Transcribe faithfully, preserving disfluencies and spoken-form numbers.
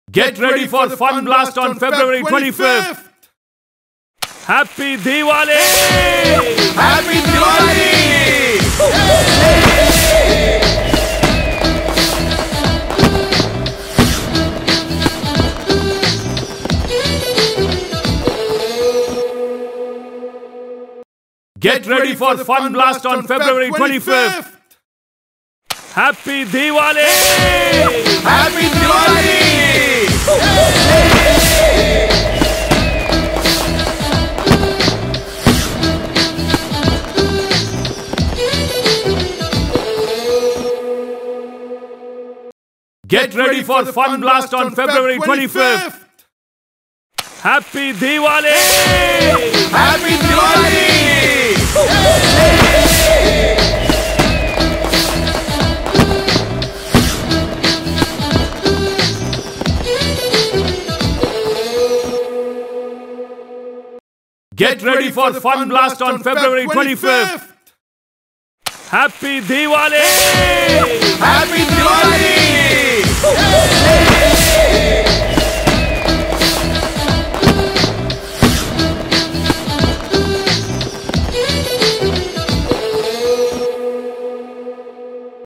Get ready for the fun blast on February twenty-fifth. Happy Diwali! Happy Diwali! Get ready for the fun blast on February twenty-fifth. Happy Diwali! Happy Diwali! Get ready for the fun blast on February twenty-fifth. Happy Diwali! Happy Diwali! Get ready for the fun blast on February twenty-fifth. Happy Diwali! Happy Diwali!